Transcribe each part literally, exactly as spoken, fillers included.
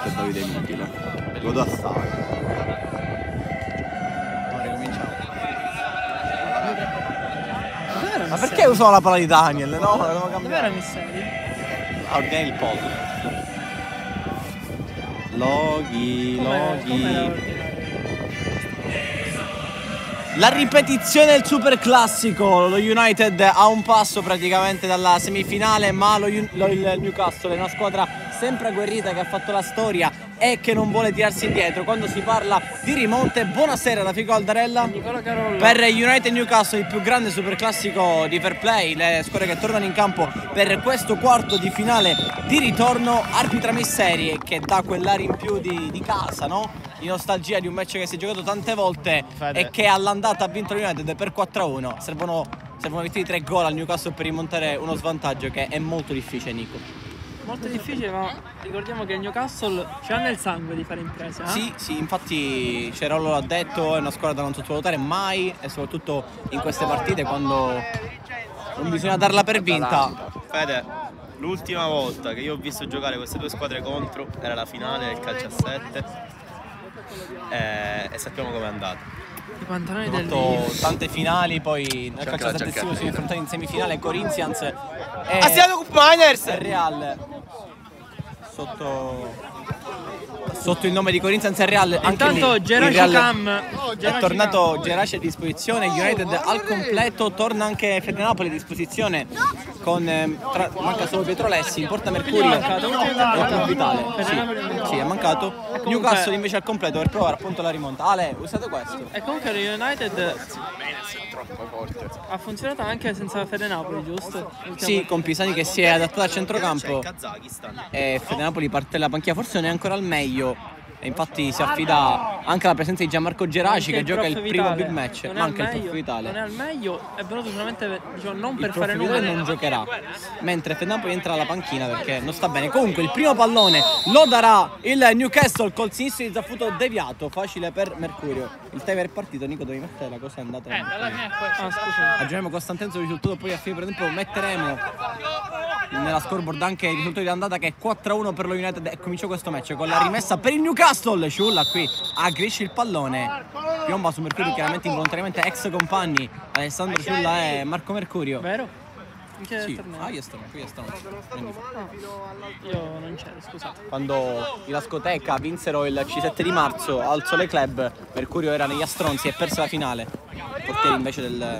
United Davide Mitilo. Godo assai. Ora ricominciamo. Ma perché usano la palla di Daniel? No, dobbiamo cambiare. Dov'era Misseri? Ah, ordini il poll. Loghi, loghi. La ripetizione del super classico, lo United a un passo praticamente dalla semifinale, ma lo, lo, il Newcastle è una squadra sempre agguerrita che ha fatto la storia e che non vuole tirarsi indietro. Quando si parla di rimonte, buonasera da Fico Aldarella. Nicola Carollo. Per United Newcastle il più grande super classico di fair play, le squadre che tornano in campo per questo quarto di finale di ritorno. Arbitra Misseri che dà quell'aria in più di, di casa, no? Di nostalgia di un match che si è giocato tante volte Fede. E che all'andata ha vinto l'United per quattro a uno. Servono, servono visti tre gol al Newcastle per rimontare uno svantaggio che è molto difficile, Nico. Molto difficile, ma ricordiamo che il Newcastle c'ha nel sangue di fare imprese, eh? Sì, sì, infatti Cerollo l'ha detto, è una squadra da non sottovalutare mai, e soprattutto in queste partite quando non bisogna darla per vinta. Fede, l'ultima volta che io ho visto giocare queste due squadre contro era la finale del calcio a sette. E, e sappiamo com'è andata. I pantaloni del fatto tante finali, poi nel calcio a sette si sono affrontati in semifinale Corinthians e il Real sotto sotto il nome di Corinthians e Real. Intanto Geraci Cam è tornato Geraci a disposizione, United al completo, torna anche Fede Napoli a disposizione con eh, tra, manca solo Pietro Lessi, in porta Mercurio e il Vitale. Sì, sì, è mancato. Comunque, Newcastle invece al completo per provare appunto la rimonta. Ale, usate questo. E comunque il United ha funzionato anche senza Fede Napoli, giusto? Sì, con Pisani che si è adattato al centrocampo e Fede Napoli parte dalla panchina, forse non è ancora al meglio. E infatti si affida anche alla presenza di Gianmarco Geraci che gioca il primo big match, ma anche il Prof Vitale. Non è al meglio, è venuto solamente, diciamo, non per il fare numeri. non giocherà, mentre Fede Napoli entra alla panchina perché non sta bene. Comunque il primo pallone lo darà il Newcastle col sinistro di Zaffuto deviato, facile per Mercurio. Il timer è partito, Nico devi mettere la cosa, è andata. Eh, dalla mia ah, scusa. Aggiorniamo costantemente il risultato, poi a fine per tempo metteremo nella scoreboard anche il risultato di andata che è quattro a uno per lo United e cominciò questo match con la rimessa per il Newcastle. Ciulla qui aggresce il pallone, piomba su Mercurio, chiaramente involontariamente ex compagni Alessandro Ciulla e Marco Mercurio. Vero? In che sì, torneo? ah, io sto, qui io sto. Io non c'ero, scusate. Quando i Lascoteca vinsero il C sette di marzo al Sole Club, Mercurio era negli Astronzi e perse la finale. Portieri invece del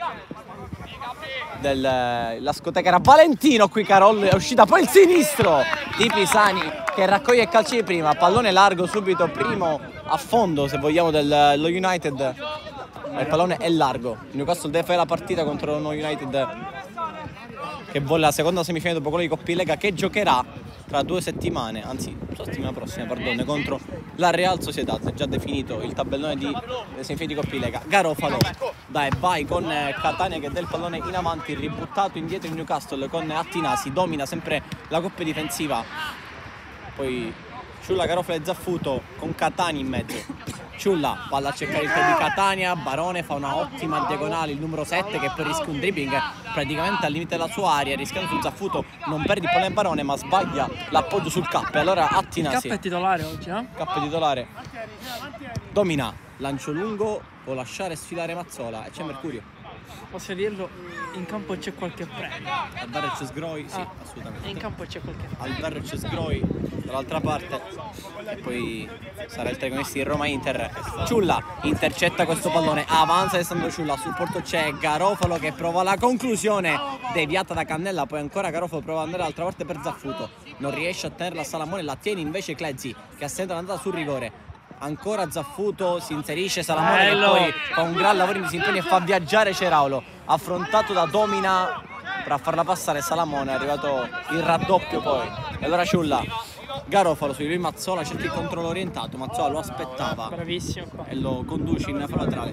del Lascoteca era Valentino, qui Carollo è uscita poi il sinistro di Pisani che raccoglie il calcio di prima, pallone largo subito, primo a fondo se vogliamo dello United. Il pallone è largo, il Newcastle deve fare la partita contro uno United che vuole la seconda semifinale dopo quello di Coppa Lega, che giocherà tra due settimane, anzi la settimana prossima, perdone, contro la Real Sociedad. È già definito il tabellone di semifinale di Coppa Lega. Garofalo, dai, vai con Catania che dà il pallone in avanti, ributtato indietro il Newcastle con Attinasi, domina sempre la coppia difensiva. Poi Ciulla, Garofalo e Zaffuto con Catania in mezzo. Ciulla, palla a cercare il piede di Catania, Barone fa una ottima diagonale, il numero sette che poi rischia un dribbling praticamente al limite della sua area, rischiando sul Zaffuto, non perde il pallone Barone ma sbaglia l'appoggio sul K e allora Attinasi. Il K è titolare oggi, no? K è titolare. Domina, lancio lungo, può lasciare sfilare Mazzola e c'è Mercurio. Posso dirlo, in campo c'è qualche premio. Alberto c'è Sgroi, sì, ah, assolutamente. In campo c'è qualche premio. Alberto c'è Sgroi dall'altra parte e poi sarà il telecronista di Roma Inter. Ciulla intercetta questo pallone, avanza Alessandro Ciulla, sul porto c'è Garofalo che prova la conclusione, deviata da Cannella, poi ancora Garofalo prova ad andare dall'altra parte per Zaffuto, non riesce a tenerla Salamone, la tiene invece Clezzi che assenta l'andata sul rigore. Ancora Zaffuto, si inserisce Salamone Bello. Che poi fa un gran lavoro in disimpegno e fa viaggiare Ceraulo, affrontato da Domina per farla passare Salamone, è arrivato il raddoppio poi. E allora Ciulla, Garofalo su lui Mazzola, cerca il controllo orientato, Mazzola lo aspettava. Bravissimo qua. E lo conduce in fallo laterale.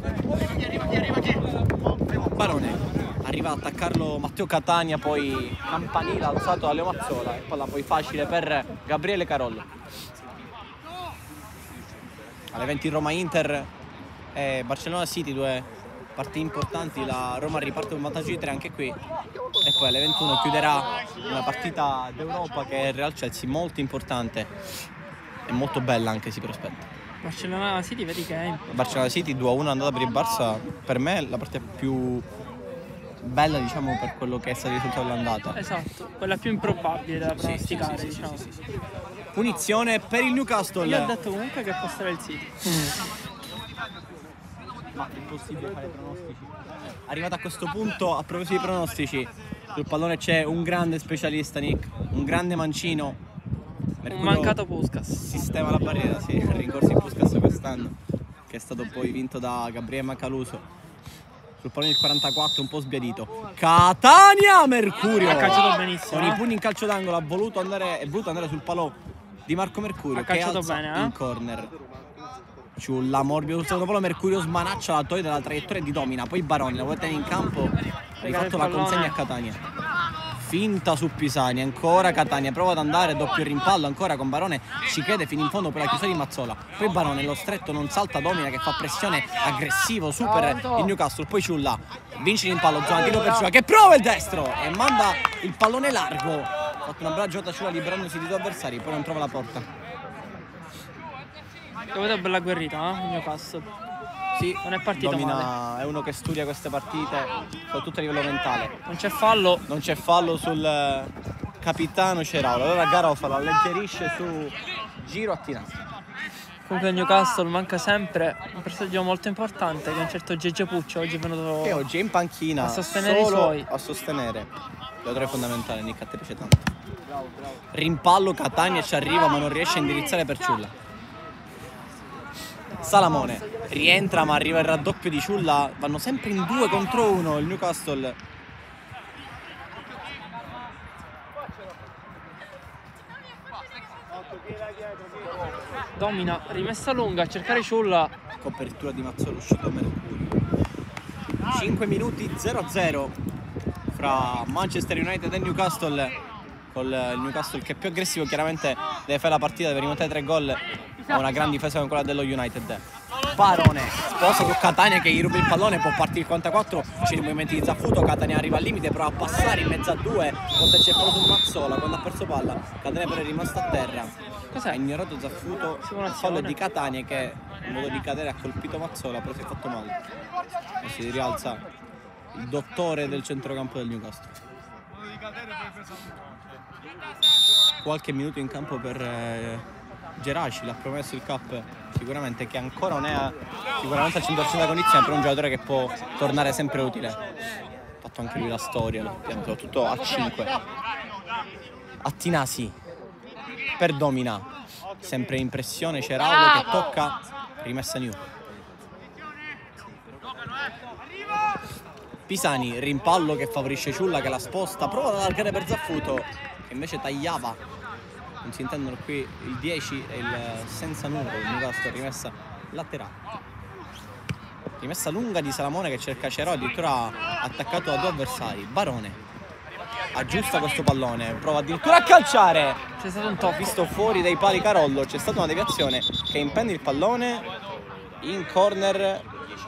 Barone arriva ad attaccarlo Matteo Catania, poi campanile alzato da Leo Mazzola e palla poi facile per Gabriele Carollo. Alle venti Roma Inter e Barcellona City, due partite importanti. La Roma riparte con vantaggio di tre anche qui e poi alle ventuno chiuderà una partita d'Europa che è il Real Chelsea, molto importante. è molto bella anche, si prospetta. Barcellona City, vedi che è Barcellona City due a uno andata per il Barça, per me è la partita più bella, diciamo, per quello che è stato il risultato dell'andata. esatto, quella più improbabile da pronosticare, sì, sì, diciamo. sì, sì, sì. Punizione per il Newcastle. Io ho detto comunque che passerà il City. Ma è impossibile fare pronostici. Arrivato a questo punto, a proposito di pronostici, sul pallone c'è un grande specialista, Nick, un grande mancino. Un mancato Puskas. Sistema la barriera, sì, il rincorso in Puskas quest'anno, che è stato poi vinto da Gabriele Macaluso. Sul pallone il quarantaquattro, un po' sbiadito. Catania, Mercurio! Ha calciato benissimo. Con eh? i pugni in calcio d'angolo ha voluto andare, è voluto andare sul palo di Marco Mercurio. Ha che calciato alza bene, eh? in corner. Ciulla, morbido sul secondo palo, Mercurio smanaccia la toglie dalla traiettoria di Domina. Poi Baroni la vuole tenere in campo. Ha rifatto la consegna a Catania. Finta su Pisani, ancora Catania, prova ad andare, doppio rimpallo ancora con Barone, ci crede fino in fondo per la chiusura di Mazzola. Poi Barone, lo stretto non salta Domina che fa pressione, aggressivo, super il Newcastle. Poi Ciulla, vince il rimpallo, zona tiro per Ciulla che prova il destro e manda il pallone largo. Ha fatto una bella giocata Ciulla liberandosi di due avversari, poi non trova la porta. Devo dire bella guerrita, eh, il Newcastle. Sì, non è partito Domina male. È uno che studia queste partite, soprattutto a livello mentale. Non c'è fallo. Non c'è fallo sul capitano Ceraulo. Allora Garofalo alleggerisce su giro a Tinassi. Comunque il Newcastle manca sempre un personaggio molto importante, che è un certo Gege Puccio. Oggi è venuto E oggi è in panchina a sostenere solo i suoi. a sostenere. Giocatore fondamentale, Nick, a te piace tanto. Rimpallo, Catania ci arriva ma non riesce a indirizzare per Ciulla. Salamone rientra ma arriva il raddoppio di Ciulla, vanno sempre in due contro uno il Newcastle. Domina, rimessa lunga a cercare Ciulla. Copertura di Mazzola, uscito Mercurio. cinque minuti zero a zero fra Manchester United e Newcastle, con il Newcastle che è più aggressivo, chiaramente deve fare la partita, deve rimontare tre gol, ha una gran difesa come quella dello United. Barone sposta su Catania che gli ruba il pallone, può partire il quarantaquattro, c'è il movimento di Zaffuto, Catania arriva al limite, prova a passare in mezzo a due, forse c'è proprio su Mazzola quando ha perso palla, Catania però è rimasto a terra. Cos'è? Ha ignorato Zaffuto, il fallo è di Catania che in modo di cadere ha colpito Mazzola, però si è fatto male. E si rialza il dottore del centrocampo del Newcastle. Qualche minuto in campo per eh, Geraci, l'ha promesso il Cap, sicuramente, che ancora non è a, sicuramente al cento per cento della condizione, però è un giocatore che può tornare sempre utile. Ha fatto anche lui la storia, soprattutto a cinque. A Tinasi per Domina, sempre in pressione Ceraulo che tocca, rimessa New. Pisani, rimpallo che favorisce Ciulla che la sposta, prova ad allargare per Zaffuto che invece tagliava. Non si intendono qui il dieci e il senza numero del Newcastle, rimessa laterale. Rimessa lunga di Salamone che cerca Cerò, addirittura attaccato da due avversari. Barone aggiusta questo pallone, prova addirittura a calciare. C'è stato un tocco. Visto fuori dai pali Carollo, c'è stata una deviazione che impende il pallone in corner.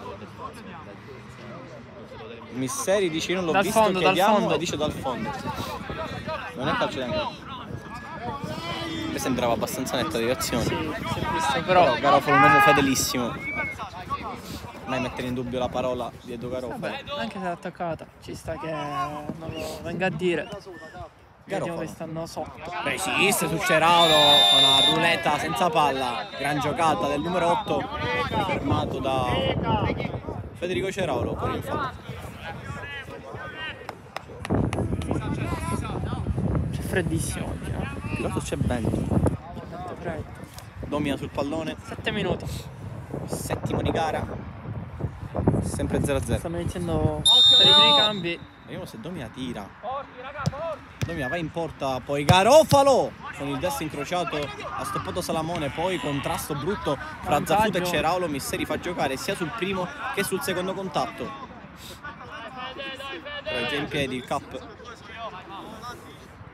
Misseri dice io non l'ho Dal visto, fondo, dal chiediamo, fondo. e dice dal fondo. Non è calcio d'angolo. Mi sembrava abbastanza netta la deviazione. Sì, si è visto, Però però. Garofalo è un uomo fedelissimo. Mai mettere in dubbio la parola di Edo Garofalo. Vabbè, anche se è attaccata, ci sta che non lo venga a dire. Vediamo che stanno sotto. Resiste su Ceraulo, fa una ruletta senza palla. Gran giocata del numero otto, fermato da Federico Ceraulo con il fallo. C'è freddissimo oggi, no? Piloto c'è vento. C'è freddo. Domina sul pallone. Sette minuti. Settimo di gara. Sempre zero a zero. Stanno iniziando per i primi cambi. Vediamo se Domina tira. Domina va in porta, poi Garofalo con il destro incrociato ha stoppato Salamone, poi contrasto brutto fra Vantaggio. Zaffuto e Ceraulo. Misseri fa giocare sia sul primo che sul secondo contatto. Però è già in piedi il Cap.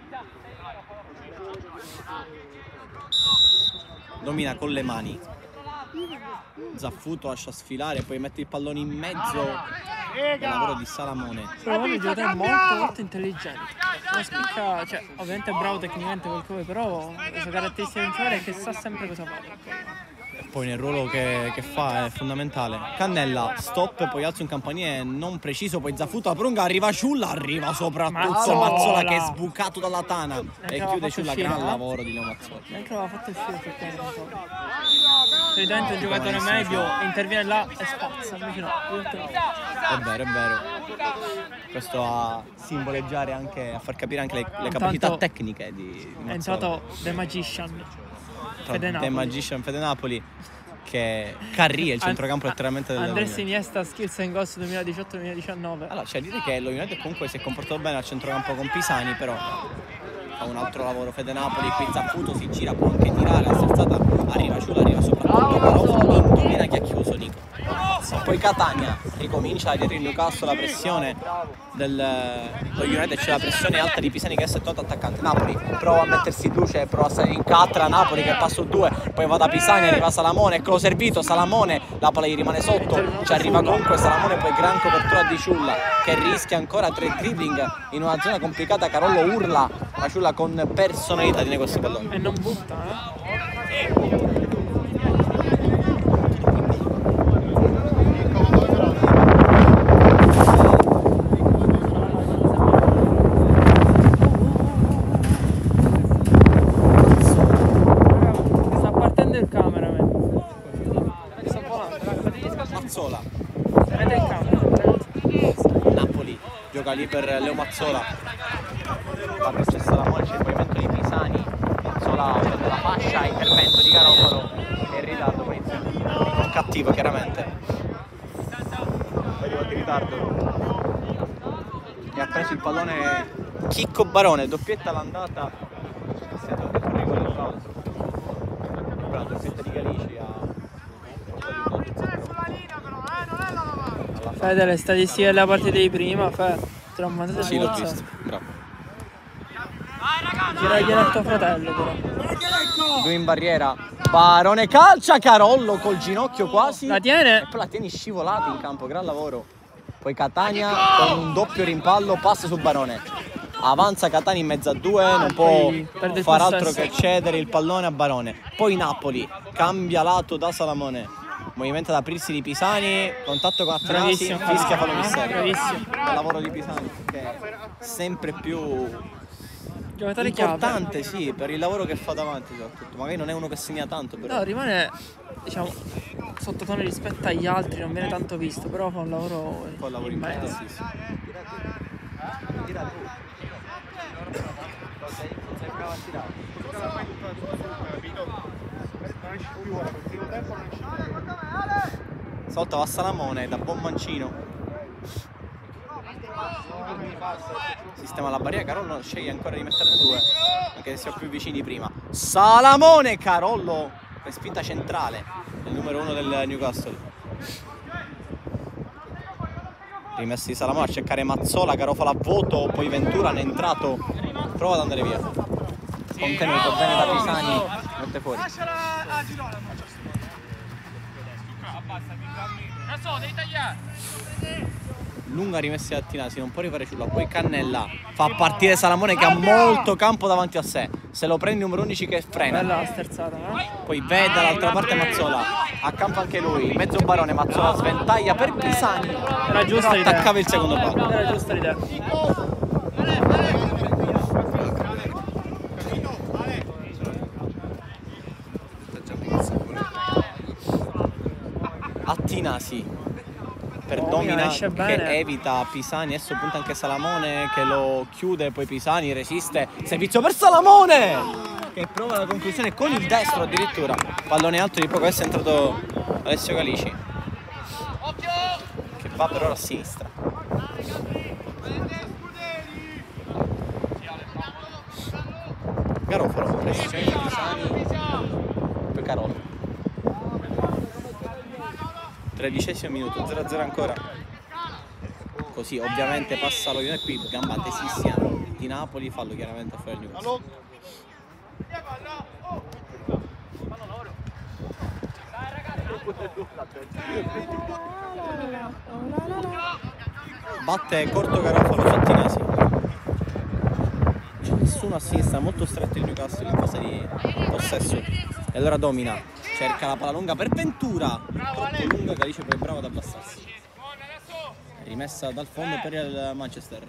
Domina con le mani. Zaffuto lascia sfilare, poi mette il pallone in mezzo. Il lavoro di Salamone. Salamone è un giocatore molto molto intelligente. Non spicca, cioè, ovviamente è bravo tecnicamente quel che vuoi, però la sua caratteristica principale è che sa sempre cosa fare. Poi nel ruolo che, che fa è fondamentale. Cannella, stop, poi alzo in campanile, non preciso, poi Zaffuto la prolunga, arriva Ciulla, arriva soprattutto Mazzola, Mazzola che è sbucato dalla tana Neanche e aveva chiude fatto Ciulla, uscire, gran eh? lavoro di Leo Mazzola. Neanche aveva fatto il filo per tempo. Solitamente un giocatore medio interviene là e spazza, invece no, È vero, è vero. Questo a simboleggiare anche, a far capire anche le, le capacità Intanto tecniche di, di è Mazzola. entrato The Magician. Fede The Napoli. Magician Fede Napoli, che carria il centrocampo An- letteralmente del Andres Iniesta Skills and Goals duemiladiciotto duemiladiciannove. Allora, c'è da dire che lo United comunque si è comportato bene al centrocampo con Pisani, però fa un altro lavoro Fede Napoli, qui Zaffuto si gira, può anche tirare, la sterzata arriva Ciulla, arriva soprattutto Garofalo, indovina chi ha chiuso Nico. Poi Catania ricomincia dietro il Newcastle, la pressione del lo United, c'è la pressione alta di Pisani che è settanta attaccante. Napoli prova a mettersi in luce, prova a salire in catra, Napoli che passa due, poi va da Pisani, arriva Salamone, eccolo servito, Salamone, la palla gli rimane sotto, ci arriva comunque Salamone, poi gran copertura di Ciulla che rischia ancora tre dribbling in una zona complicata, Carollo urla, ma Ciulla con personalità tiene questo pallone. E non butta, eh? Napoli gioca lì per Leo Mazzola, va per Salamone, c'è il movimento di Pisani, Mazzola prende la fascia, intervento di Garofalo e in ritardo, poi un cattivo chiaramente, arriva in ritardo e ha preso il pallone Chicco Barone, doppietta all'andata, si è dato il rigore del falso, la doppietta di Galici a Fede, le statistiche della partita di prima, Fede, te l'ho mandato. Sì, l'ho visto, bravo. Gira a tuo fratello però. Lui in barriera, Barone calcia, Carollo col ginocchio quasi. La tiene. E poi la tiene scivolata in campo, gran lavoro. Poi Catania con un doppio rimpallo, passa su Barone. Avanza Catania in mezzo a due, non può far altro che cedere il pallone a Barone. Poi Napoli, cambia lato da Salamone. Movimento ad aprirsi di Pisani, contatto con Attanasi, fischia fallo Misseri. Bravissimo. Il lavoro di Pisani che è sempre più Giocatore importante, sì, per il lavoro che fa davanti soprattutto. Magari non è uno che segna tanto, però. No, rimane, diciamo, sottotono rispetto agli altri, non viene tanto visto, però fa un lavoro Un po' lavoro in mezzo. importantissimo. Stavolta va Salamone da buon mancino, sistema la barriera, Carollo sceglie ancora di metterne due anche se siamo più vicini prima. Salamone, Carollo per spinta centrale, il numero uno del Newcastle. Rimessi di Salamone a cercare Mazzola, Garofalo a vuoto, poi Ventura ne è entrato, prova ad andare via, contenuto bene da Pisani, mette fuori. Lunga rimessa da Tinasi, non può arrivare Ciulla, poi Cannella fa partire Salamone che ha molto campo davanti a sé, se lo prende numero undici che frena. Bella la sterzata, no? Poi vede dall'altra parte Mazzola, a campo anche lui, mezzo Barone, Mazzola sventaglia per Pisani, Era giusta l'idea. attaccava il secondo palo. Era giusta l'idea. Attinasi per Oh, Domina esce che bene. evita Pisani, adesso punta anche Salamone che lo chiude, poi Pisani resiste, servizio per Salamone che prova la conclusione con il destro addirittura, pallone alto di poco, adesso è entrato Alessio Galici che va per ora a sinistra. Garofalo, pressione di Pisani, poi Carollo. Tredicesimo minuto, zero a zero ancora. Così ovviamente passa lo United qui, gamba tesissima di Napoli, fallo chiaramente a fare il Newcastle. Batte corto Garofalo su Attinasi. C'è nessuno a sinistra, molto stretto il Newcastle in fase di possesso. E allora domina, cerca la palla lunga per Ventura, troppo lunga, Galicia poi bravo ad abbassarsi. Rimessa dal fondo per il Manchester.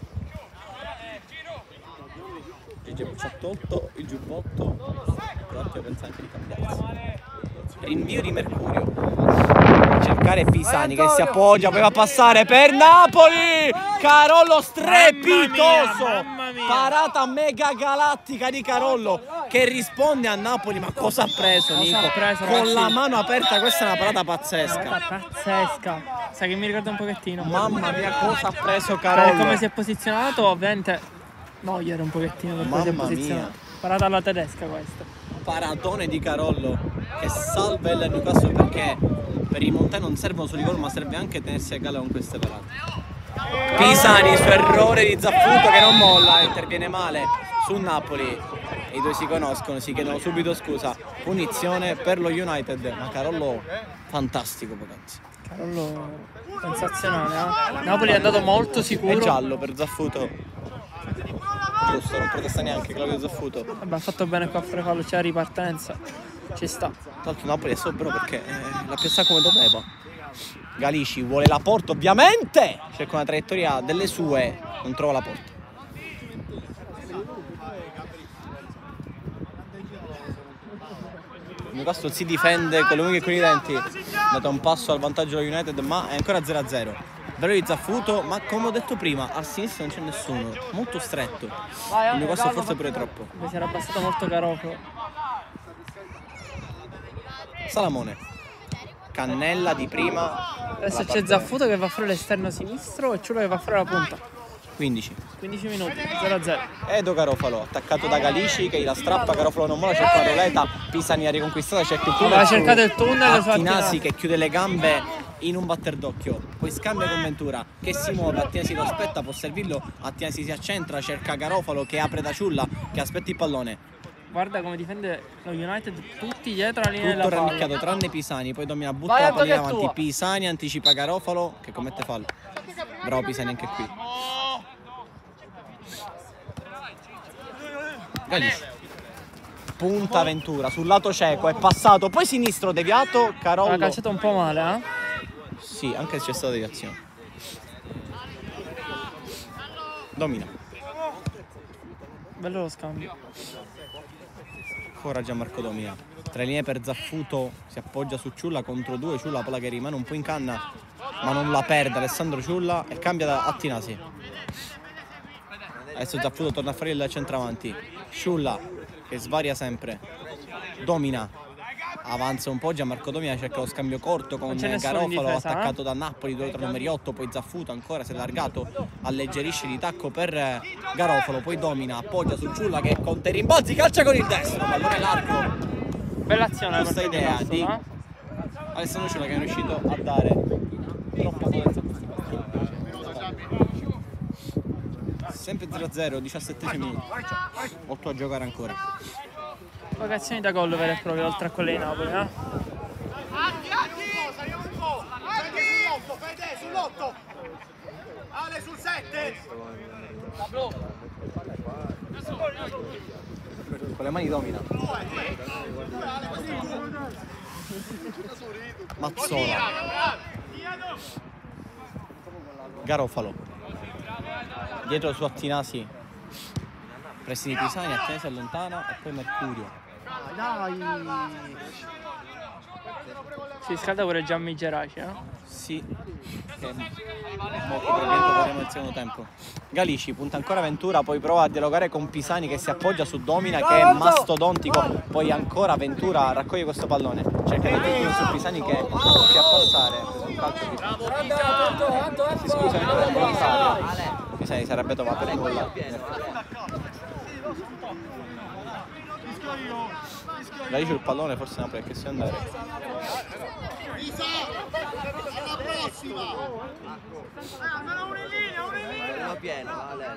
Gigi ci ha tolto il giubbotto, Croatia pensa anche di cambiarsi. Rinvio di Mercurio. Cercare Pisani che si appoggia, poi va a passare per Napoli. Carollo strepitoso. Mamma mia, mamma mia. Parata mega galattica di Carollo che risponde a Napoli. Ma cosa ha preso Cosa Nico? ha preso, Con ragazzi? la mano aperta, questa è una parata pazzesca. Guarda, pazzesca. Sai che mi ricorda un pochettino. Mamma mia, cosa ha preso Per Carollo? come si è posizionato, ovviamente. No, io ero un pochettino per come si è Mamma posizionato. mia. Parata alla tedesca questa. Paratone di Carollo che salva il Newcastle, perché per i Montè non servono solo i gol, ma serve anche tenersi a galla con queste parate. Pisani su errore di Zaffuto che non molla, interviene male su Napoli. I due si conoscono, si chiedono subito scusa. Punizione per lo United, ma Carollo fantastico poc'anzi. Carollo sensazionale, eh? Napoli è andato molto sicuro. È giallo per Zaffuto. Giusto, non protesta neanche Claudio Zaffuto. Vabbè, ha fatto bene qua a fare fallo, c'è la ripartenza. Ci sta. Tra l'altro Napoli è sobrio perché eh, l'ha piazzata come doveva. Galici vuole la porta ovviamente, cerca una traiettoria delle sue, non trova la porta. Il Newcastle si difende con le unghie e con i denti, è dato un passo al vantaggio dello United, ma è ancora zero a zero. Bello di Zaffuto, ma come ho detto prima, a sinistra non c'è nessuno, molto stretto. Il Newcastle forse pure troppo. Mi si era abbassato molto Garofalo. Salamone, Cannella di prima. Adesso c'è Zaffuto che va a fare l'esterno sinistro e Ciulo che va a fare la punta. quindici. quindici minuti, zero a zero. Edo Garofalo, attaccato da Galici che la strappa, Garofalo non mola, cerca la roleta, Pisani ha riconquistata, cerca il tunnel. Aveva cercato il tunnel su Attinasi Attinasi. che chiude le gambe in un batter d'occhio, poi scambia con Ventura che si muove, Attinasi lo aspetta, può servirlo, Attinasi si accentra, cerca Garofalo che apre da Ciulla, che aspetta il pallone. Guarda come difende lo United, tutti dietro la linea Tutto della palla. rannicchiato tranne Pisani, poi domina, butta Vai, la Anto, pallina che è avanti, tua. Pisani anticipa Garofalo che commette fallo. Bravo Pisani anche qui. Galici. Punta Ventura sul lato cieco, è passato, poi sinistro deviato, Carollo. Ha calciato un po' male, eh? Sì, anche se c'è stata deviazione. Domina. Bello lo scambio. Ancora Gianmarco domina. Tre linee per Zaffuto, si appoggia su Ciulla contro due, Ciulla palla che rimane un po' in canna, ma non la perde Alessandro Ciulla e cambia da Attinasi. Adesso Zaffuto torna a fare il centravanti. Ciulla che svaria sempre. Domina. Avanza un po', Gianmarco Domina cerca lo scambio corto con Non c'è nessuno in Garofalo difesa, attaccato eh? da Napoli, due tra numeri otto, poi Zaffuto ancora si è allargato, alleggerisce di tacco per eh, Garofalo, poi domina, appoggia su Ciulla che con te rimbalzi, calcia con il destro, pallone largo. Bella azione Questa per idea Grosso, di eh? Alessandro Ciulla che è riuscito a dare troppa potenza a questi calci. Sempre zero a zero, diciassettesimo minuto, otto a giocare ancora. Occasioni da gol vere e proprie oltre a quelle di Napoli, eh? Atti, Atti! Sull'otto, Fede, sull'otto! Ale sul sette! Con le mani domina. Mazzola. Garofalo. Dietro su Attinasi. Pressi di Pisani, Attinasi allontana e poi Mercurio. Si scalda pure Gianni Geraci, eh? Sì, che molto probabilmente vedremo il secondo tempo. Galici punta ancora Ventura, poi prova a dialogare con Pisani che si appoggia su Domina che è mastodontico, poi ancora Ventura raccoglie questo pallone, cerca di mettere su Pisani che si fa passare un calcio di si scusa per il volontario. Pisani sarebbe trovato per nulla. Galici il pallone, forse Napoli è questione di andare. Isa, alla prossima. Andano uno in linea, uno in linea. Una piena, vale.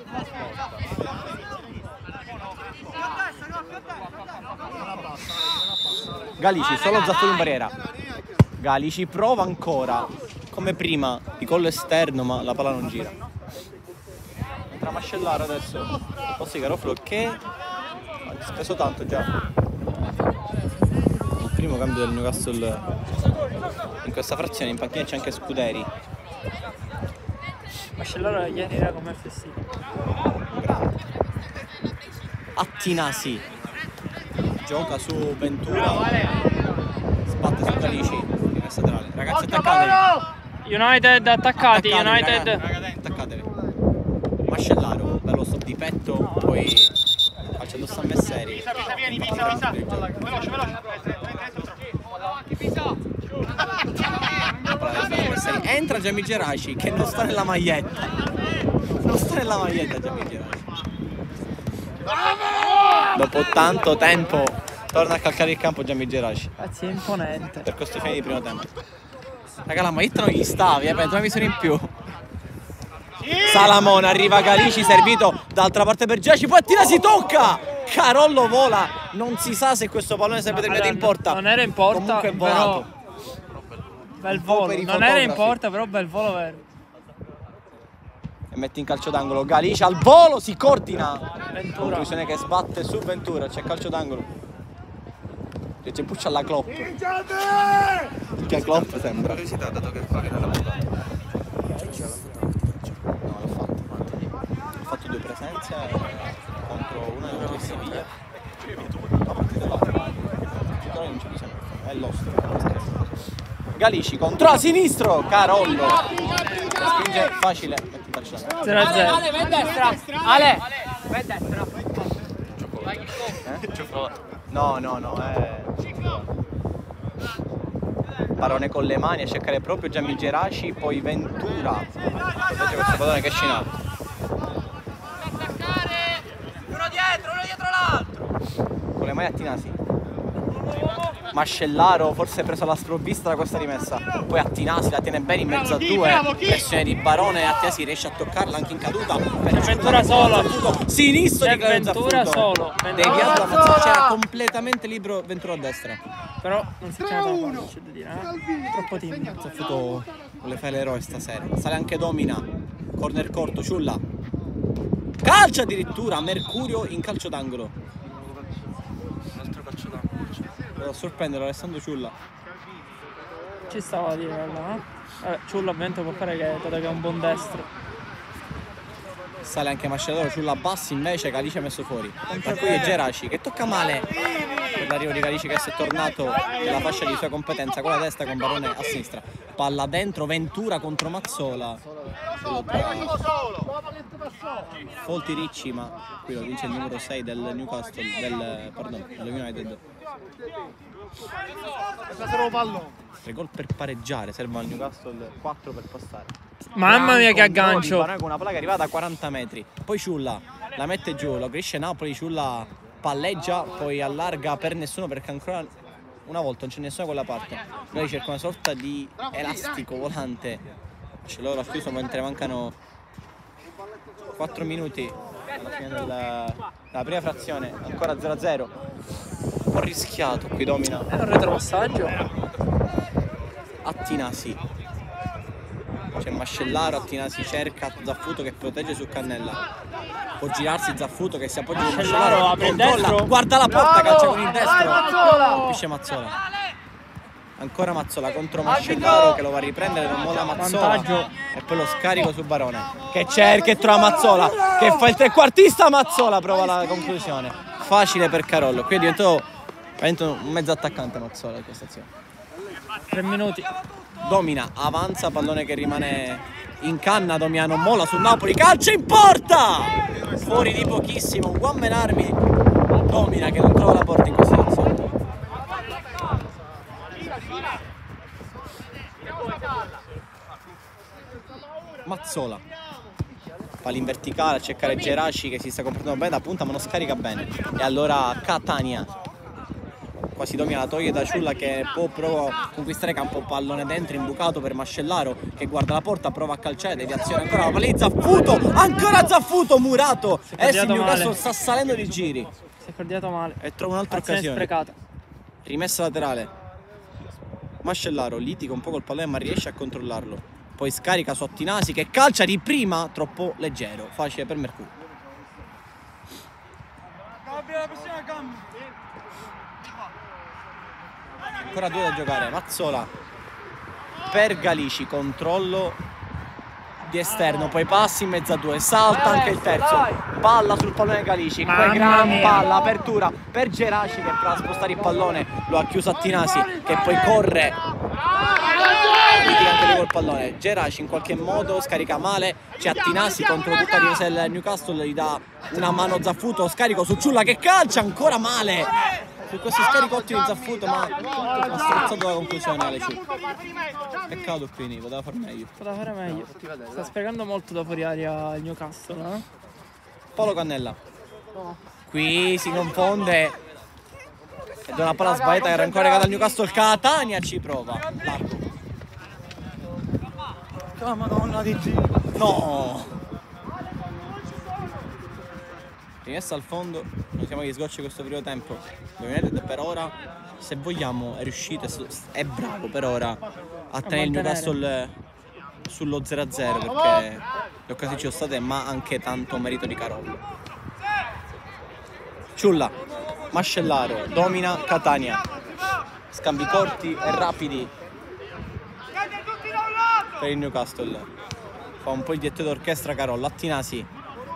Galici, solo Zaffuto in barriera. Galici prova ancora, come prima, di collo esterno, ma la palla non gira. Entra Mascellaro adesso. Ossi Garofalo che ha speso tanto già. Il primo cambio del Newcastle in questa frazione. In panchina c'è anche Scuderi. Mascellaro ieri era come F C. Attinasi gioca su Ventura, sbatte su Galici, rimessa laterale. Ragazzi, attaccatevi. United attaccati, Attaccatevi, United. raga, attaccatevi. Mascellaro, bello stop di petto, poi calcio addosso a Messeri. Vieni, Pisa, Pisa. Veloce, veloce. Messeri. Entra Gianni Geraci che non sta nella maglietta. Non sta nella maglietta Gianni Geraci. Dopo tanto tempo torna a calcare il campo Gianni Geraci Ragazzi, è imponente. per questo fine di primo tempo. Raga, la maglietta non gli stavi, eh, per una visione in più. Salamone, arriva Galici, servito dall'altra parte per Geraci, poi Attina si tocca! Carollo vola, non si sa se questo pallone sarebbe terminato in porta. Non era in porta, comunque è però volato. bel Un po' volo. per i Non era in fotografi. porta, però bel volo vero. E mette in calcio d'angolo Galici al volo, si coordina. Ventura. Conclusione che sbatte su Ventura, c'è calcio d'angolo. C'è Puccia alla Klopp. Che a Klopp sembra. Curiosità, dato che fa che non l'ha bucato. No, l'ha fatto. Ha fatto due presenze contro una contro il Siviglia. La partita là. Titolare non c'è bisogno. È l'ostro. Galici contro a sinistro, Carollo. Spinge facile. Metti in calcio d'angolo. zero a zero. Ale, vai a destra. Ale, vai a destra. Eh? No, no, no, eh. Barone con le mani a cercare proprio Gianni Geraci, poi Ventura. Protegge questo pallone che esce in alto. Attaccare. Uno dietro, uno dietro l'altro. Con le mani a Tinasi. Mascellaro forse è preso alla sprovvista da questa rimessa. Poi Attinasi la tiene bene in mezzo a due. Pressione di Barone e Attinasi riesce a toccarla anche in caduta. Per Ventura solo. Sinistro di Claudio Ventura Zaffuto. solo. Deviato da Mazzara, c'era completamente libero Ventura a destra. Però non si c'è da c'è da dire, eh? Troppo timido. Zaffuto vuole fare l'eroe stasera. Sale anche Domina. Corner corto, Ciulla. Calcio addirittura, Mercurio in calcio d'angolo. Un altro calcio d'angolo. Devo sorprendere Alessandro Ciulla. Ci stava a dire, guarda, no? Vabbè, Ciulla ovviamente può fare che, dato che è un buon destro. Sale anche Mascellaro, Ciulla bassi invece, Galici ha messo fuori. Per cui è Geraci che tocca male per l'arrivo di Galici che si è tornato nella fascia di sua competenza con la destra con Barone a sinistra. Palla dentro, Ventura contro Mazzola. Folti Ricci, ma qui lo vince il numero sei del Newcastle, del, pardon, dello United. Tre gol per pareggiare, servono al Newcastle quattro per passare. Mamma mia che Gran controllo di aggancio! Barone con una palla che è arrivata a quaranta metri. Poi Ciulla la mette giù, lo cresce Napoli, Ciulla palleggia, poi allarga per nessuno perché ancora una volta non c'è nessuno da quella parte. Lei cerca una sorta di elastico volante. Ce l'ho chiuso mentre mancano quattro minuti alla fine della, della prima frazione, ancora zero a zero. Un po' rischiato, qui domina È un retropassaggio. Attinasi. C'è Mascellaro, Attinasi cerca Zaffuto che protegge su Cannella. Può girarsi Zaffuto che si appoggia con Mascellaro, Mascellaro, apre il controlla, destro. guarda la porta, calcia con il destro. Mazzola! Colpisce Mazzola. Ancora Mazzola contro Mascellaro che lo va a riprendere, non molla Mazzola. Vantaggio. E poi lo scarico su Barone che cerca e trova Mazzola che fa il trequartista. Mazzola prova la conclusione. Facile per Carollo. Qui è diventato, diventa un mezzo attaccante Mazzola in questa azione. Tre minuti. Domina, avanza, pallone che rimane in canna, Domiano molla sul Napoli, calcio in porta! Fuori di pochissimo, un one man army. Domina che non trova la porta in questa azione. Mazzola. palla in verticale a cercare Geraci che si sta comportando bene da punta ma non scarica bene. E allora Catania quasi domina, la toglie da Ciulla che può prova a conquistare campo, pallone dentro imbucato per Mascellaro che guarda la porta, prova a calciare, deviazione ancora la palla di Zaffuto, ancora Zaffuto, Murato, e il Newcastle sta salendo di giri. Si è coordinato male. E trova un'altra Azione occasione. sprecata. Rimessa laterale. Mascellaro litiga un po' col pallone ma riesce a controllarlo. Poi scarica su Attinasi che calcia di prima, troppo leggero, facile per Mercurio. Ancora due da giocare, Mazzola per Galici, controllo di esterno, poi passi in mezzo a due, salta anche il terzo, palla sul pallone Galici, poi gran palla, apertura per Geraci che prova a spostare il pallone, lo ha chiuso Attinasi che poi corre, litiga anche lui col pallone, Geraci in qualche modo scarica male, c'è Attinasi contro tutta la difesa del Newcastle, gli dà una mano Zaffuto, scarico su Ciulla che calcia ancora male! Su questo scarico ottimo di Zaffuto ma ha strozzato la conclusione alle Ciulla. Peccato quindi, poteva far meglio. Poteva fare meglio. Sta sprecando molto da fuori aria il Newcastle, no? Paolo Cannella. Qui si confonde. Ed è una palla sbagliata che era ancora legata al Newcastle. Catania ci prova. Largo. Oh, madonna di Dio. No! Rimessa al fondo, non siamo agli sgocci questo primo tempo. United per ora, se vogliamo, è riuscito, è bravo per ora a tenere il Newcastle sullo zero a zero perché le occasioni ci sono state, ma anche tanto merito di Carollo. Ciulla, Mascellaro, domina Catania. Scambi corti e rapidi per il Newcastle. Fa un po' il direttore d'orchestra Carollo, Attinasi.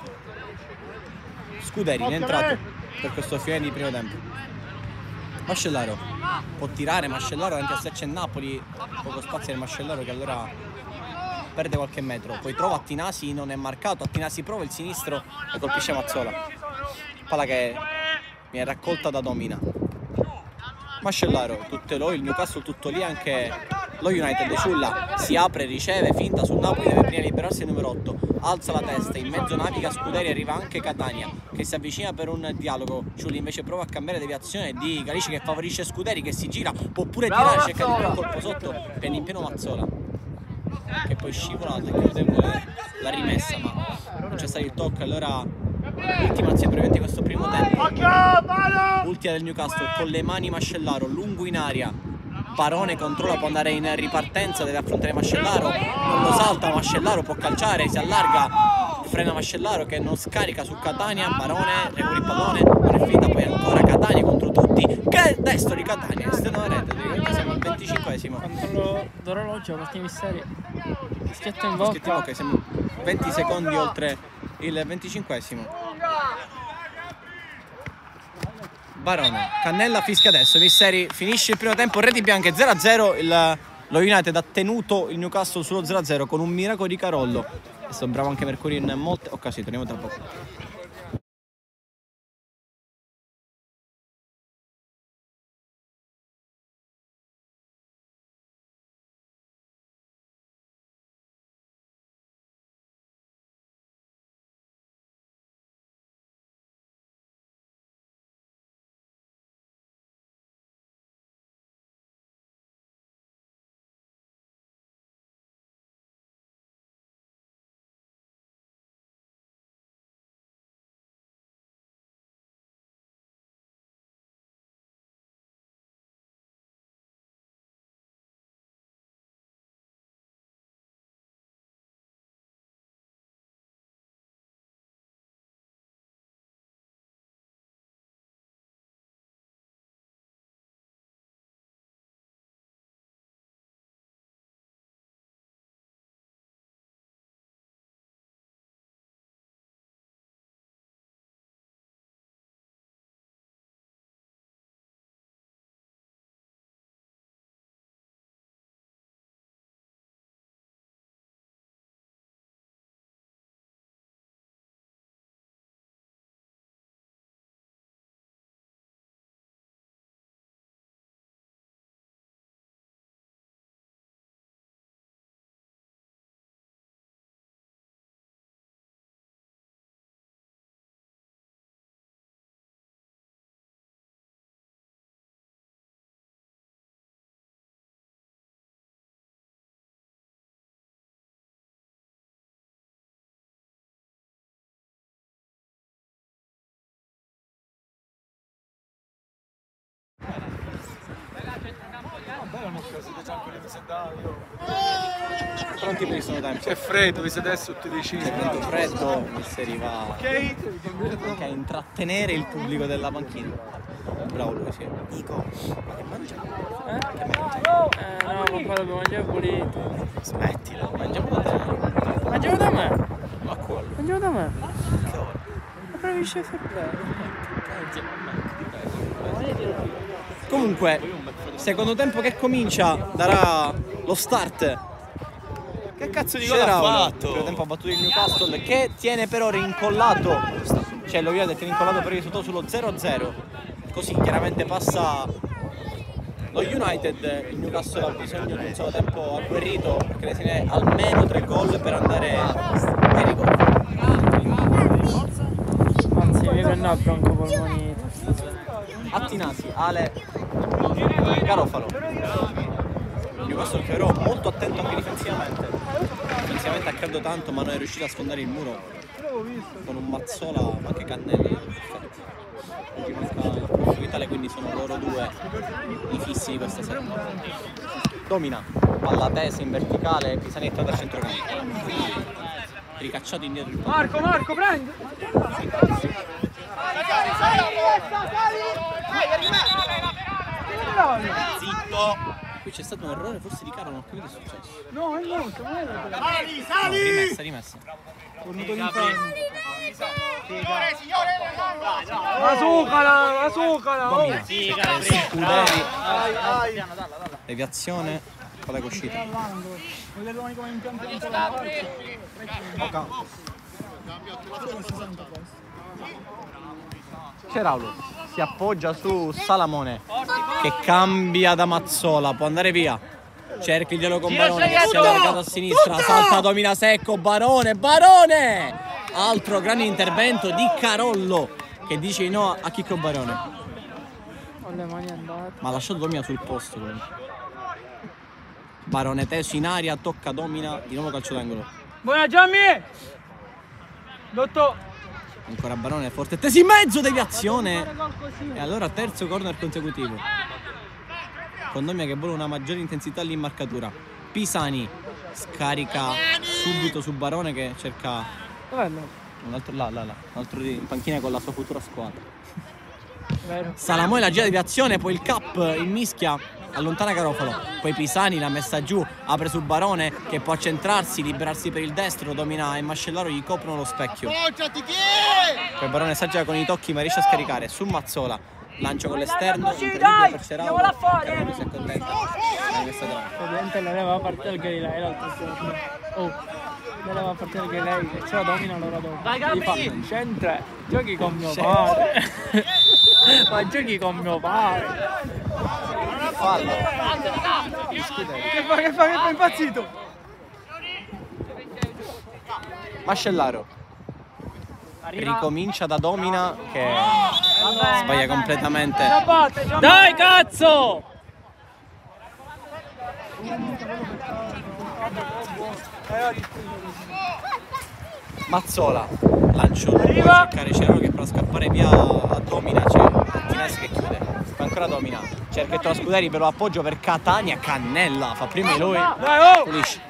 Scuderi in è entrato per questo fine di primo tempo. Mascellaro può tirare, Mascellaro davanti a sé c'è Napoli, poco spazio per Mascellaro che allora perde qualche metro, poi trova Attinasi, non è marcato, Attinasi prova il sinistro e colpisce Mazzola, palla che viene raccolta da Domina. Mascellaro, tutto lui, il Newcastle tutto lì, anche lo United. Ciulla si apre, riceve, finta sul Napoli, deve prima liberarsi il numero otto, alza la testa, in mezzo naviga Scuderi, arriva anche Catania che si avvicina per un dialogo. Ciulla invece prova a cambiare deviazione di Galici che favorisce Scuderi che si gira, può pure tirare, cerca di fare un colpo sotto, prende in pieno Mazzola che poi scivola e chiude la rimessa ma non c'è stato il tocco. Allora ultima azione brevemente di questo primo tempo, ultima del Newcastle con le mani Mascellaro, lungo in aria, Barone controlla, può andare in ripartenza, deve affrontare Mascellaro, non lo salta, Mascellaro può calciare, si allarga, frena Mascellaro che non scarica su Catania, Barone recupera il pallone, non è finita, poi ancora Catania contro tutti, che destro di Catania, esterno della rete, praticamente siamo al venticinquesimo. Controllo d'orologio, partita in serie, schietto in bocca. Schietto in bocca, siamo venti secondi oltre il venticinquesimo. Barone, Cannella fischia adesso, Misseri finisce il primo tempo, reti bianche zero a zero, il, lo United ha tenuto il Newcastle sullo zero a zero con un miracolo di Carollo. È stato bravo anche Mercurio in molte occasioni, torniamo tra poco. Pronti per il secondo tempo? C'è freddo, vi siete adesso tutti vicini. C'è vento freddo, Misseri va anche a intrattenere il pubblico della panchina. Bravo lui, sì. Nico, ma che mangia? Eh? Che mangia? Eh no, ma poi dobbiamo mangiare pulito. Smettila, mangiamo da te. Mangiamo da me? Ma quello. Mangiamo da me? Ma preferisci a far Comunque, secondo tempo che comincia darà lo start. Che cazzo di gol ha Raul, fatto? il primo tempo ha battuto il Newcastle che tiene però rincollato, cioè lo United tiene rincollato per il risultato sullo zero a zero. Così chiaramente passa lo United. Il Newcastle ha bisogno di un solo tempo agguerrito perché ne tiene almeno tre gol per andare ai rigori. Anzi, mi prendo a bronco polmonite. Attinasi, Ale, Garofalo. Newcastle che però molto attento anche difensivamente. Difensivamente ha creato tanto ma non è riuscito a sfondare il muro con un Mazzola, ma anche Cannella. Perfetto. Oggi manca il profilo Vitale, quindi sono loro due i fissi di questa serie. Domina, palla tesa in verticale, Pisanetta da centrocampo. Ricacciato indietro il pallone. Marco, Marco, prendi! Zitto! Qui c'è stato un errore forse di Caro, non ho capito che è successo. No, è molto, ma è Sali, No, sali! rimessa, rimessa. tornato l'inferno. Signore, signore! La sucala, la sucala! Domina. Sì, Gabri. Scuderi. Ai, ai! Deviazione. Qual è uscita? Vedete come impianto di la C'è Raul, si appoggia su Salamone che cambia da Mazzola, può andare via. Cerca il dialogo con Barone che si è allargato a sinistra, salta, domina secco, Barone, Barone! Altro grande intervento di Carollo che dice no a Chicco Barone. Ho le mani andate. Ma ha lasciato Domina sul posto comunque. Barone teso in aria, tocca Domina, di nuovo calcio d'angolo. Buona Gianni! Dottor! Ancora Barone forte, tesi in mezzo, deviazione. E allora terzo corner consecutivo. Con Domina che vuole una maggiore intensità lì in marcatura. Pisani scarica subito su Barone che cerca Bello. un altro là, là, là, un altro in panchina con la sua futura squadra. Vero. Salamone la gira di azione, poi il cap in mischia, allontana Garofalo, poi Pisani l'ha messa giù, apre su Barone che può accentrarsi, liberarsi per il destro, Domina e Mascellaro gli coprono lo specchio. Appoggiati, chi? Poi Barone saggia con i tocchi ma riesce a scaricare su Mazzola, lancio con l'esterno, Così, incredibile dai, per Ceraulo, andiamola fuori. Carollo si accontenta, l'ha messa tra. Ovviamente l'aveva partita il Galilei l'altro giorno. Oh, l'aveva partita il Galilei e ce la domina l'ora dopo. Vai, Gli Gabri! fa, Centre, giochi con mio Sì. padre. Ma giochi con mio padre. Fallo. Che fa, che fa, che fa impazzito? Mascellaro ricomincia da Domina che sbaglia completamente. Dai cazzo! Mazzola lancio lungo per cercare Ceraulo che prova a scappare via a Domina, c'è Tinesi che chiude, poi ancora Domina cerca il Scuderi però appoggio per Catania, Cannella fa prima lui, pulisce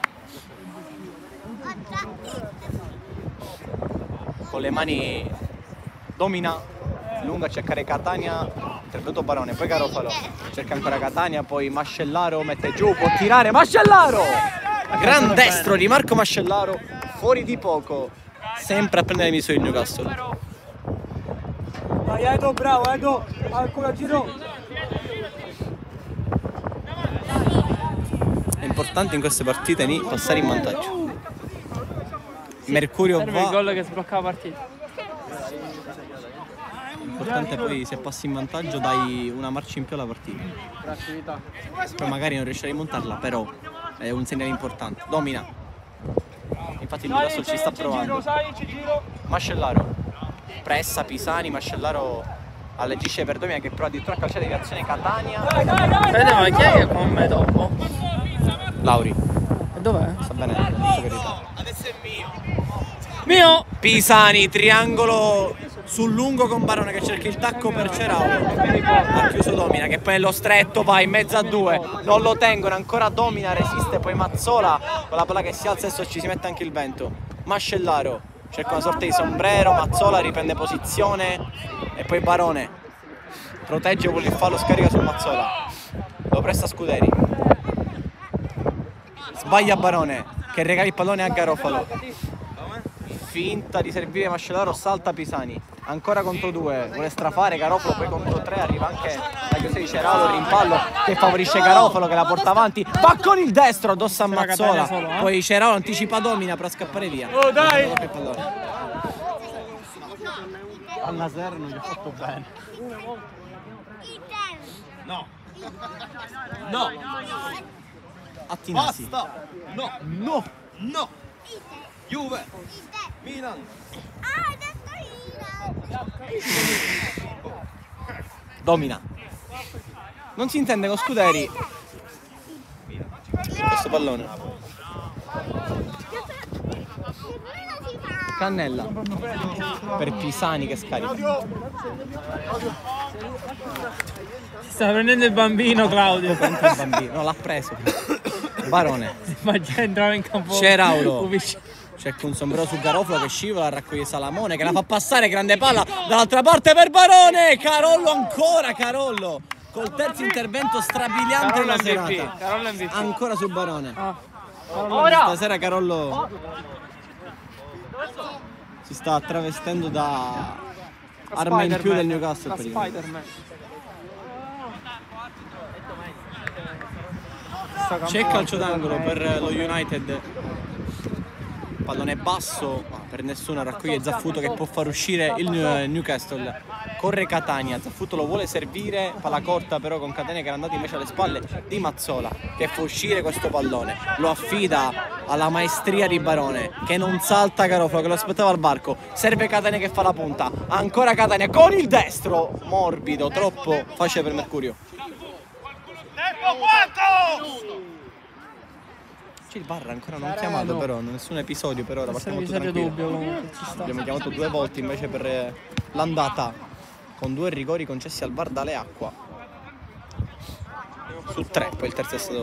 con le mani Domina lunga a cercare Catania, intervenuto Barone, poi Garofalo cerca ancora Catania, poi Mascellaro mette giù, può tirare Mascellaro, gran destro di Marco Mascellaro, fuori di poco, sempre a prendere le misure il Newcastle. Vai Edo, bravo Edo, ancora giro. È importante in queste partite ni passare in vantaggio. Mercurio Serve il va, gol che sblocca la partita. l'importante poi se passi in vantaggio dai una marcia in più alla partita. Poi magari non riesci a rimontarla, però è un segnale importante. Domina. Infatti il Newcastle ci sta provando. Mascellaro pressa Pisani, Mascellaro alleggisce per Domina che prova addirittura a calciare di azione Catania. Vede, ma chi è che con me dopo? Lauri, E dov'è? sta bene, detto verità. Adesso è mio. Mio! Pisani, triangolo sul lungo con Barone che cerca il tacco per Ceraulo. Ha chiuso Domina che poi è lo stretto, va in mezzo a due, non lo tengono, ancora Domina, resiste, poi Mazzola con la palla che si alza e ci si mette anche il vento. Mascellaro cerca una sorta di sombrero, Mazzola riprende posizione e poi Barone protegge, vuole il fallo, scarica su Mazzola, lo presta Scuderi, sbaglia Barone che regala il pallone a Garofalo, finta di servire Mascellaro, salta Pisani, ancora contro due, vuole strafare Garofalo, poi contro tre arriva anche la chiusa di Ceraulo, il rimpallo che favorisce Garofalo che la porta avanti, va con il destro addosso a Mazzola, poi Ceraulo anticipa Domina per scappare via. Oh dai! Al Naser non gli ha fatto bene. No. No. Attinasi. Basta. No. No. No. Juve. Milan. Domina. Non si intende con Scuderi. Questo pallone. Cannella per Pisani che scarica. Sta prendendo il bambino Claudio. Il bambino. No, l'ha preso. Barone. Ma già entrava in campo. Ceraulo. Cerca un sombrero su Garofalo che scivola, raccoglie Salamone che la fa passare, grande palla dall'altra parte per Barone. Carollo ancora, Carollo. Col terzo intervento strabiliante della serata. Ancora su Barone. Ah. Stasera Carollo si sta travestendo da arma in più del Newcastle. Per Spider-Man. C'è calcio d'angolo per lo United. Pallone basso, ma per nessuno, raccoglie Zaffuto che può far uscire il Newcastle. Corre Catania, Zaffuto lo vuole servire, palla corta però con Catania che era andato invece alle spalle di Mazzola che fa uscire questo pallone. Lo affida alla maestria di Barone che non salta Garofalo che lo aspettava al varco. Serve Catania che fa la punta, ancora Catania con il destro, morbido, troppo facile per Mercurio. Tempo quanto? C'è il Barra ancora non chiamato però, nessun episodio per ora, partiamo molto tranquillo. Dubbio, comunque, ci sta. Abbiamo chiamato due volte invece per l'andata con due rigori concessi al Bar dalle Acqua. Su tre, poi il terzo è stato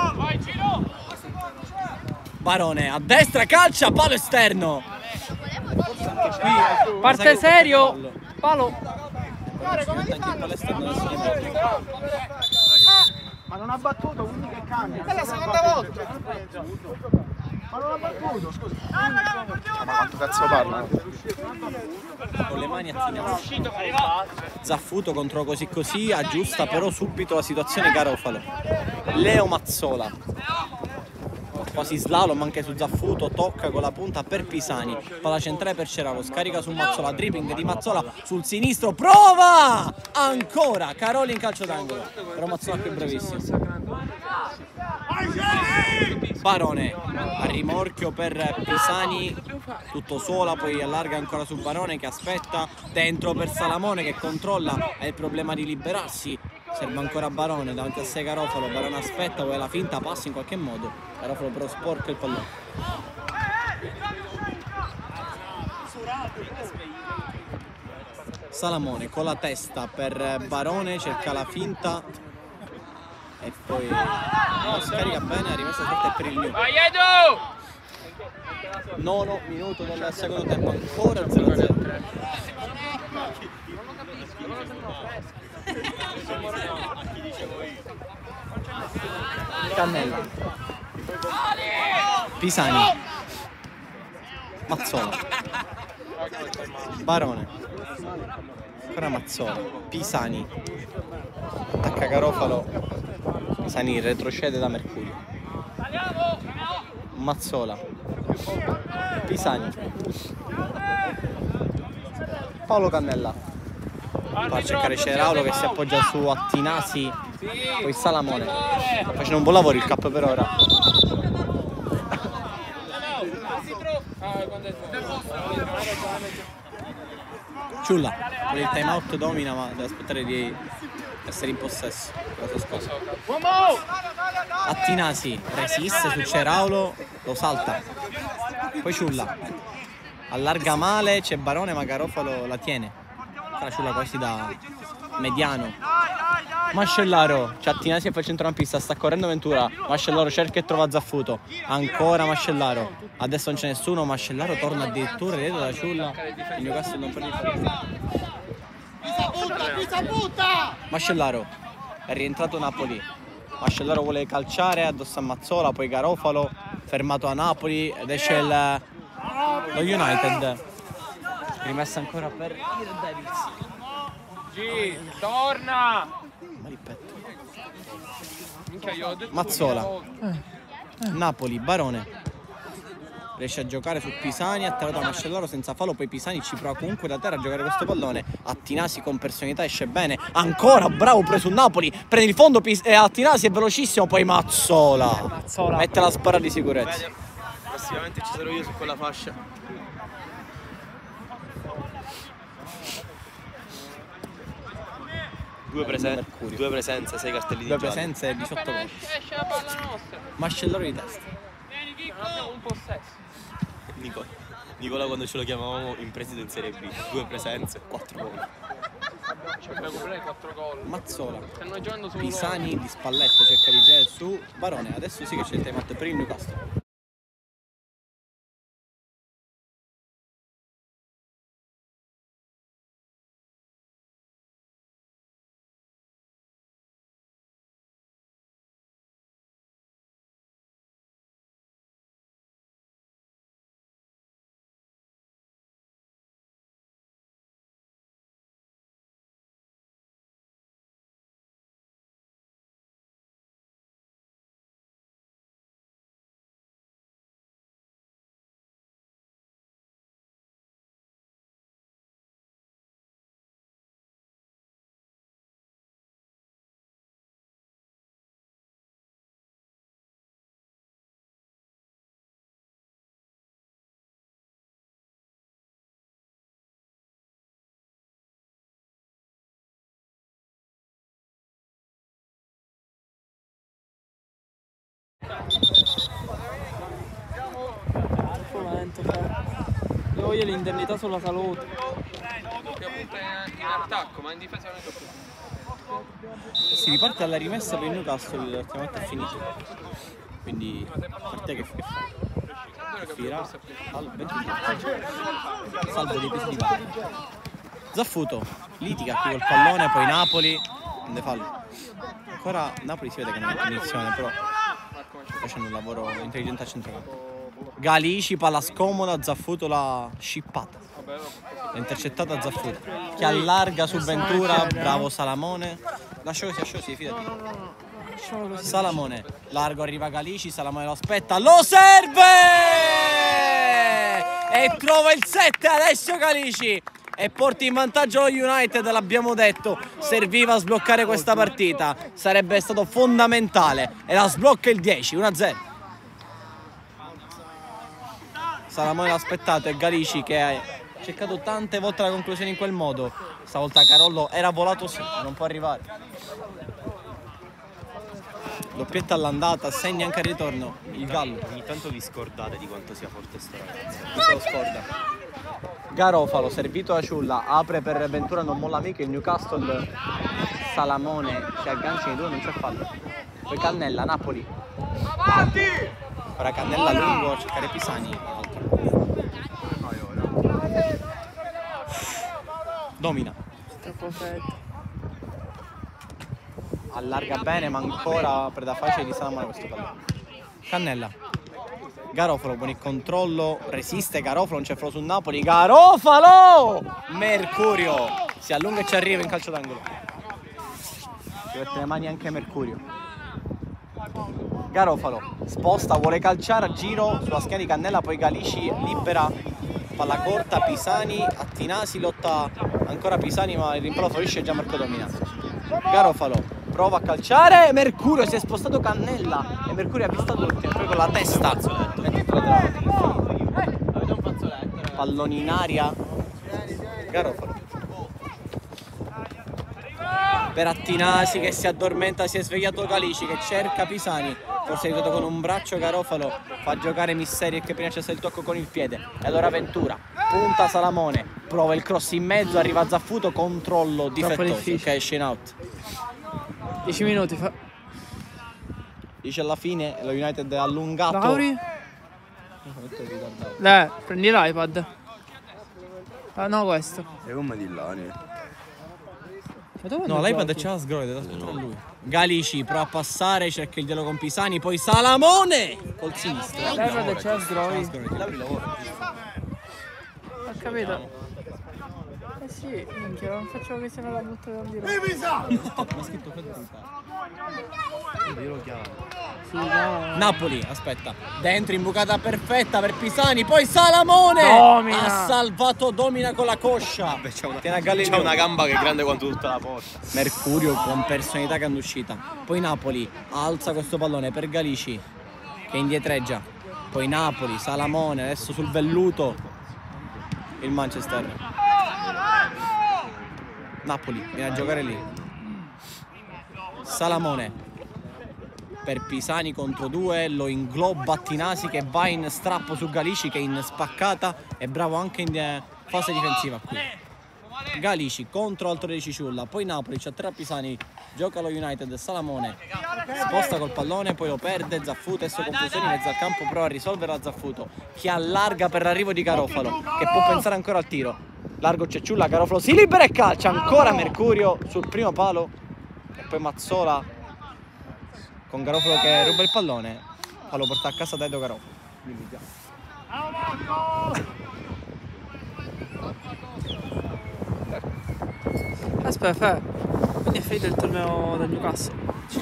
Barone a destra, calcia, palo esterno. Parte serio, palo. Anche il palo esterno adesso ne Ma non ha battuto, quindi che cambia? È la seconda volta! Ma non ha battuto, scusa! Ma quanto cazzo parla? con le mani attinate. Zaffuto contro così così, aggiusta però subito la situazione Garofalo. Leo Mazzola. Quasi slalom anche su Zaffuto, tocca con la punta per Pisani, palla centrale per Ceraulo, scarica su Mazzola, dribbling di Mazzola sul sinistro, prova! Ancora Caroli in calcio d'angolo, però Mazzola qui è bravissimo. Barone a rimorchio per Pisani, tutto sola, poi allarga ancora su Barone che aspetta, dentro per Salamone che controlla, ha il problema di liberarsi. Serve ancora Barone davanti a sé Garofalo, Barone aspetta, poi la finta passa in qualche modo, Garofalo però sporca il pallone. Salamone con la testa per Barone, cerca la finta e poi no, scarica bene, ha rimesso forte per il New. Nono minuto del secondo tempo, ancora zero a zero. Cannella, Pisani, Mazzola, Barone, ancora Mazzola, Pisani, attacca Garofalo, Pisani retrocede da Mercurio, Mazzola, Pisani, Paolo Cannella. Va a cercare Ceraulo che si appoggia su Attinasi, poi Salamone. Sta facendo un buon lavoro il cap per ora. Ciulla, per il time out domina ma deve aspettare di essere in possesso. Attinasi resiste su Ceraulo, lo salta. Poi Ciulla. Allarga male, c'è Barone ma Garofalo la tiene. Ciulla quasi da mediano. Mascellaro, c'è Attinasi e fa il centrocampista, sta correndo Ventura. Mascellaro cerca e trova Zaffuto. Ancora Mascellaro. Adesso non c'è nessuno, Mascellaro torna addirittura dietro da Ciulla. Il Newcastle non prende il Mascellaro, è rientrato Napoli. Mascellaro vuole calciare addosso a Mazzola, poi Garofalo, fermato a Napoli ed esce il, lo United. Rimessa ancora per il Devils. G, torna! Malippetto. Minchia, io ho detto Mazzola. Napoli, Barone. Riesce a giocare su Pisani, atterrato a Mascellaro senza fallo, poi Pisani ci prova comunque da terra a giocare questo pallone. Attinasi con personalità esce bene. Ancora bravo preso su Napoli. Prende il fondo Pis e Attinasi è velocissimo, poi Mazzola. Mazzola. Mette la sbarra di sicurezza. Prossimamente ci sarò io su quella fascia. Due, presen due presenze, sei cartellini Due gialli. presenze e diciotto gol. esce la palla nostra. Mascellaro di testa. Non abbiamo un possesso. Nicola. Nicola quando ce lo chiamavamo in prestito in Serie B. Due presenze, quattro gol. Dobbiamo comprare quattro gol. Mazzola. Stanno giocando solo Pisani di spalletta cerca di girare su Barone. Adesso sì che c'è il time out per il Newcastle. Troppo lento, cioè. Io voglio l'indennità sulla salute. che punta in attacco, ma in difesa non è troppo. Si riparte alla rimessa per il Newcastle, il tempo è finito. Quindi partita che fa? Fira al ventidue. Salvo dei pesi di palla. Zaffuto litiga qui col pallone, poi Napoli prende fallo. Ancora Napoli si vede che non è in punizione, però facendo un lavoro intelligente a centrocampo. Galici, palla scomoda, Zaffuto l'ha scippata. L'ha intercettata Zaffuto, che allarga su Ventura, bravo Salamone. Lascia così, lascia così, fidati. Salamone, largo, arriva Galici, Salamone lo aspetta, lo serve! E trova il sette Alessio Galici. E porti in vantaggio lo United, l'abbiamo detto, serviva a sbloccare questa partita, sarebbe stato fondamentale e la sblocca il dieci, uno a zero. Salamone l'ha aspettato e Galici che ha cercato tante volte la conclusione in quel modo, stavolta Carollo era volato sì, non può arrivare. Doppietta all'andata, segna anche al ritorno il Gallo. Ogni tanto vi scordate di quanto sia forte sto ragazzo. Chi se lo scorda? Garofalo, servito da Ciulla, apre per Ventura, non molla mica il Newcastle. Salamone si aggancia in due, non c'è fallo. Poi Cannella, Napoli. Ora Cannella lungo a cercare Pisani. Domina. Troppo freddo. Allarga bene, ma ancora preda facile di Salamone questo pallone. Cannella. Garofalo, buon il controllo, resiste Garofalo, non c'è fallo su Napoli. Garofalo! Mercurio si allunga e ci arriva in calcio d'angolo. Si mette le mani anche Mercurio. Garofalo sposta, vuole calciare a giro sulla schiena di Cannella, poi Galici libera, palla corta, Pisani, Attinasi lotta ancora Pisani, ma il rimpallo favorisce già Marco Domina. Garofalo prova a calciare, Mercurio si è spostato Cannella e Mercurio ha visto tutti, poi con la testa palloni in aria. Garofalo per Attinasi che si addormenta, si è svegliato Galici che cerca Pisani, forse aiutato con un braccio Garofalo, fa giocare Misseri che prima c'è stato il tocco con il piede. E allora Ventura, punta Salamone, prova il cross in mezzo, arriva Zaffuto, controllo difettoso, ok, esce in out. dieci minuti fa. Dice alla fine lo United è allungato. Lauri? Dai, prendi l'iPad. Ah no, questo. È come di là, No, l'iPad c'ha la sgroide, da aspettare lui. Galici prova a passare, cerca il dialogo con Pisani, poi Salamone col sinistro. L'iPad c'ha la sgroide. Lauri lavora. Ho capito. Eh sì, minchia, non facciamo che se non la butto da dire. Ma scritto Federica. Io lo chiamo. Sì, no. Napoli, aspetta. Dentro imbucata perfetta per Pisani, poi Salamone! Domina! Ha salvato, domina con la coscia. Beh, c'è una, Tiene a Galileo. c'è una gamba che è grande quanto tutta la porta. Mercurio con personalità che hanno uscita. Poi Napoli alza questo pallone per Galici che indietreggia. Poi Napoli, Salamone, adesso sul velluto il Manchester. Napoli viene a giocare lì. Salamone per Pisani contro due, lo ingloba Tinasi che va in strappo su Galici che è in spaccata, è bravo anche in eh, fase difensiva qui. Galici contro altro di Ciciulla, poi Napoli c'ha tre a Pisani, gioca lo United, Salamone sposta col pallone, poi lo perde, Zaffuto, adesso confusione in mezzo al campo, prova a risolvere a Zaffuto che allarga per l'arrivo di Garofalo che può pensare ancora al tiro. Largo Cecciulla, Garofalo si libera e calcia ancora Mercurio sul primo palo e poi Mazzola con Garofalo che ruba il pallone, fallo porta a casa Dedo Garofalo. Aspetta, quindi è finito il torneo del Newcastle.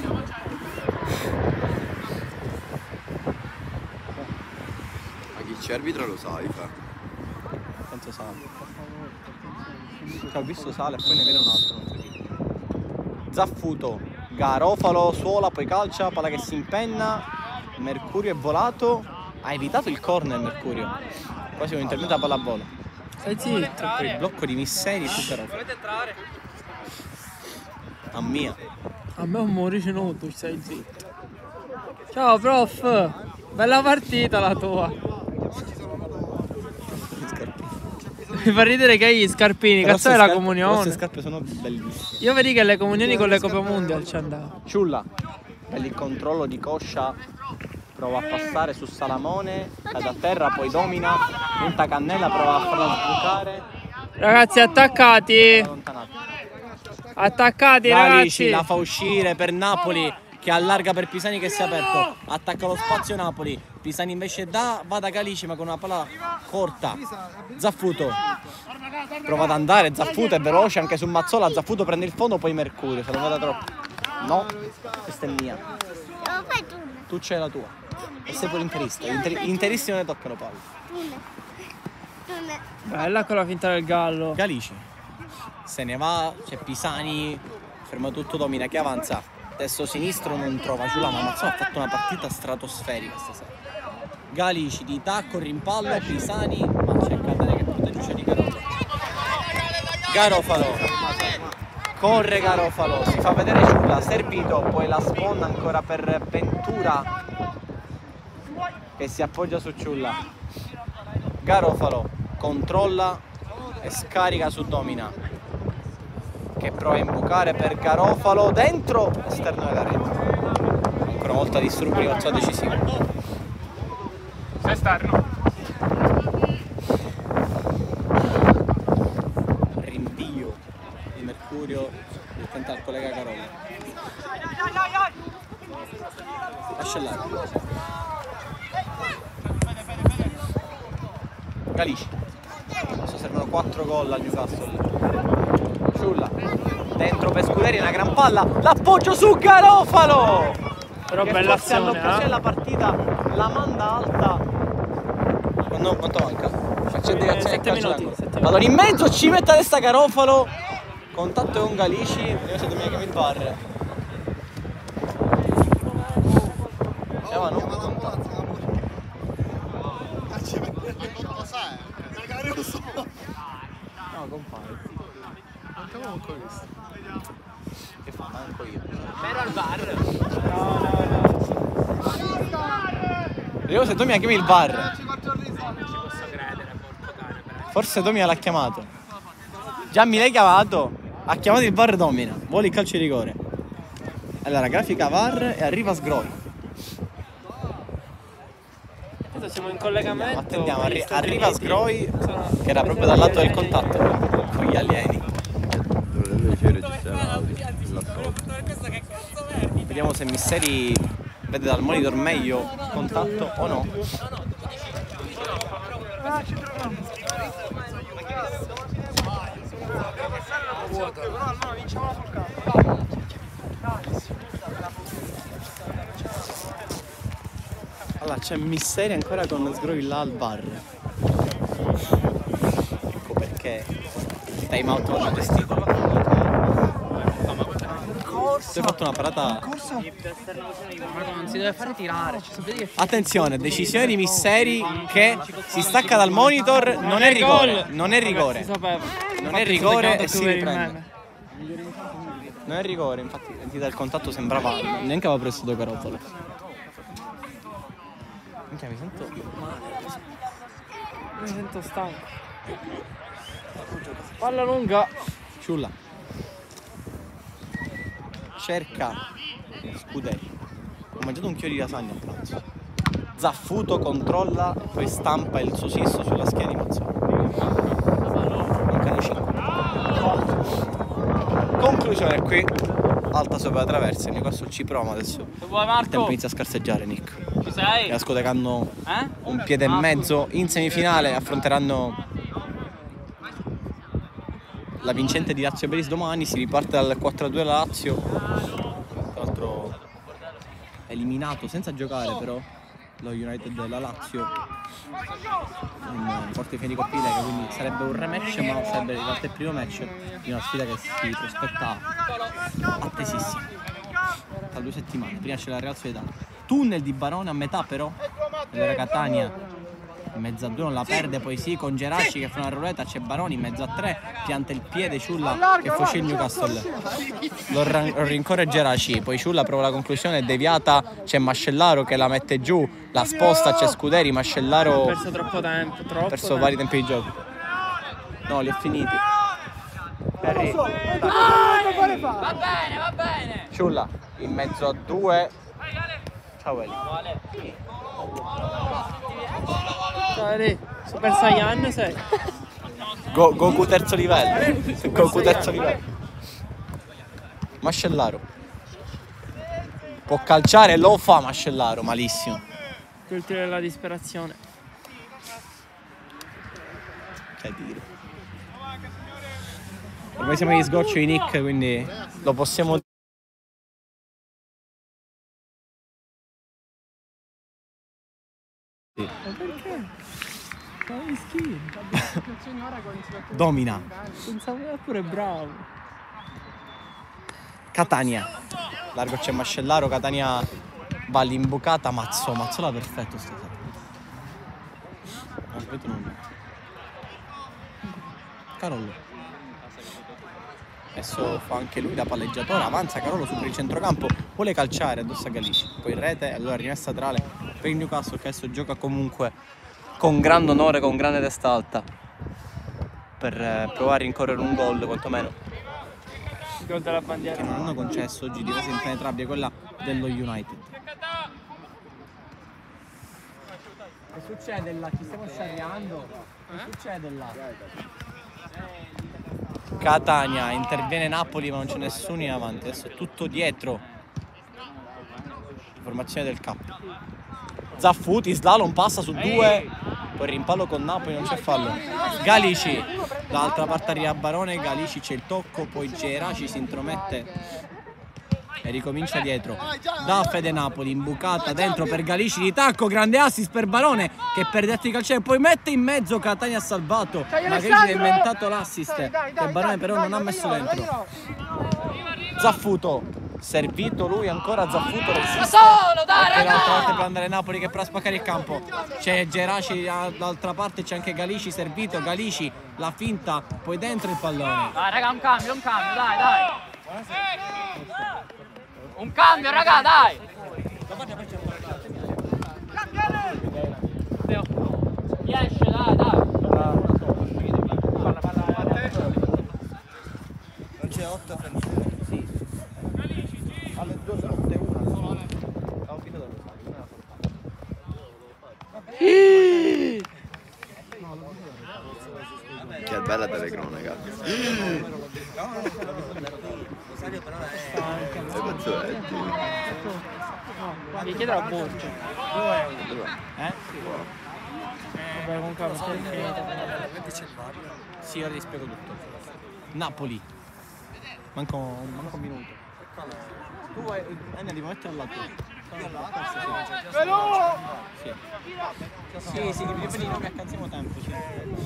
Ma chi c'è arbitro lo sai, fa. Penso Sale. Ho visto Sale e poi ne viene un altro. Zaffuto, Garofalo suola, poi calcia, palla che si impenna. Mercurio è volato. Ha evitato il corner Mercurio. Quasi un intervento a pallavolo. Stai zitto. Poi il blocco di Misseri su Garofalo. A mia. A me un Mauricio no, tu stai zitto. Ciao prof, bella partita la tua. Mi fa ridere che hai gli scarpini, cazzo è la comunione. Queste scarpe sono bellissime. Io vedi che le comunioni con le Coppe Mondial ci andavo. Ciulla, bello il controllo di coscia, prova a passare su Salamone, cade a terra, poi domina, punta Cannella, prova a farla sbucare. Ragazzi attaccati, attaccati Galici ragazzi. la fa uscire per Napoli che allarga per Pisani che si è aperto, attacca lo spazio Napoli, Pisani invece da, va da Galici ma con una palla corta. Zaffuto prova ad andare, Zaffuto è veloce anche su Mazzola, Zaffuto prende il fondo, poi Mercurio, se lo vada troppo. No, questa è mia. Tu c'hai la tua. E sei pure interista, Inter interisti non ne toccano palle. Bella con la finta del gallo. Galici se ne va, c'è Pisani, ferma tutto, domina, che avanza. Adesso sinistro non trova Ciulla, ma Mazzola ha fatto una partita stratosferica stasera. Galici di tacco, rimpallo, Pisani, ma c'è Cannella che protegge di Garofalo. Garofalo, corre Garofalo, si fa vedere Ciulla, servito, poi la sponda ancora per Ventura che si appoggia su Ciulla. Garofalo controlla e scarica su Domina che prova a imbucare per Garofalo dentro esterno della rete. Ancora una volta disturbi il calcio decisivo. Rinvio di Mercurio che tenta il collega Carola. Lascia l'arco. Galici. Adesso servono quattro gol al Newcastle. Ciulla. Dentro per Scuderi, una gran palla. L'appoggio su Garofalo! Però che bella forse azione, all'occasione eh? della partita la manda alta. Quando, quanto manca? C'è indicazione sette calcio minuti, d'angolo. sette minuti. Allora in mezzo ci mette a testa Garofalo. Contatto con Galici. Vediamo se Domenica il bar. Chiamano? No, compare. Mancavamo ancora questo. Che fa? Manco io. Ero al bar. No, no, no. Vediamo se Domina chiama il V A R. Forse Domina l'ha chiamato. Gianni l'hai chiamato? Ha chiamato il V A R Domina. Vuole il calcio di rigore. Allora, grafica V A R e arriva Sgroi. Adesso siamo in collegamento. Attendiamo, con gli arri- Stati arriva Uniti. Sgroi, Sono- che era proprio dal lato del contatto con gli alieni. Vediamo se Misseri vede dal monitor meglio contatto o no. Allora c'è Misseri ancora con Sgroi là al bar. Ecco perché il time out non ha gestito. Tu hai fatto una parata. Non si deve fare tirare. Ci vedi che Attenzione, decisione di Misseri che si stacca dal monitor, non è rigore, non è rigore. si sapeva. Non è Infatti rigore si e si chiamato più per il riprende. meme. Non è rigore, infatti sentite il contatto sembrava neanche aveva preso due carottole. Minchia, mi sento male. Mi sento stanco. Palla lunga. Ciulla. Cerca Scuderi. Ho mangiato un chiodo di lasagna a pranzo. Zaffuto controlla, poi stampa il suo sisto sulla schiena di Mazzoni. Mancano cinque. Conclusione qui. Alta sopra la traversa, Newcastle ci prova adesso. Vuoi Il Marco? tempo inizia a scarseggiare, Nick. Ci sei? E la Scuola che hanno Eh? un piede e mezzo in semifinale, affronteranno la vincente di Lazio Betis domani. Si riparte dal quattro a due la Lazio, tra l'altro eliminato senza giocare però lo United della Lazio in forte fine di Coppa Lega, quindi sarebbe un rematch, ma sarebbe in realtà il primo match di una sfida che si prospetta attesissima tra due settimane. Prima c'è la Real Sociedad, tunnel di Barone a metà però della Catania, in mezzo a due non la perde, poi sì con Geraci che fa una rouletta, c'è Baroni in mezzo a tre, pianta il piede Ciulla che fucile il Newcastle, lo, ran- lo rincorre Geraci, poi Ciulla prova la conclusione, è deviata, c'è Mascellaro che la mette giù, la sposta, c'è Scuderi, Ha Mascellaro perso troppo tempo, troppo ha perso tempo. vari tempi di gioco. No, li ho finiti. Perry. Va bene, va bene. Ciulla in mezzo a due. Ciao Eli. Ciao lì, Super Saiyan sei. Go- Goku terzo livello. Goku terzo livello. Mascellaro. Può calciare, lo fa Mascellaro, malissimo. Quel tiro della disperazione. Che dire. Ormai siamo agli sgocci di Nick, quindi lo possiamo dire. Ma perché? Ma che schifo. Domina. Pensavo era pure bravo. Catania. Largo c'è Mascellaro, Catania va all'imbucata, Mazzo, Mazzola perfetto stasera. Aspetta nulla. Carollo. Adesso fa anche lui da palleggiatore, avanza Carollo su per il centrocampo, vuole calciare addosso a Galici, poi rete, allora rimessa laterale per il Newcastle che adesso gioca comunque con grande onore, con grande testa alta per eh, provare a rincorrere un gol quantomeno Il gol della bandiera. che non hanno concesso oggi, difesa impenetrabile quella dello United. Che succede là? Ci stiamo sciarriando? Che succede là? Catania, interviene Napoli ma non c'è nessuno in avanti, adesso è tutto dietro. Formazione del campo. Zaffuti, slalom, passa su due, poi rimpallo con Napoli, non c'è fallo. Galici, dall'altra parte arriva Barone, Galici c'è il tocco, poi Geraci si intromette e ricomincia dietro. Da Fede Napoli, imbucata dentro per Galici, di tacco, grande assist per Barone che perde altri calcieri, poi mette in mezzo, Catania ha salvato, ma Galici ha inventato l'assist che Barone però non ha messo dentro. Zaffuto, servito lui ancora, Zaffuto resiste per l'altra parte per andare Napoli che prova a spaccare il campo, c'è Geraci dall'altra parte, c'è anche Galici servito, Galici la finta, poi dentro il pallone. Dai raga, un cambio, un cambio, dai, dai. Un cambio, raga, dai. Sì. Alle due notte una. Stavo finito da Che bella telecronaca. Mi chiedo la borsa. Eh? Vabbè, comunque la partita è finita. Sì, ora ti spiego tutto. Napoli. Manco, manco un minuto. Tu vuoi. Eh, devi mettere là tu. Sì. Sì, sì, devi venire, non mi accanziamo tempo. Sì.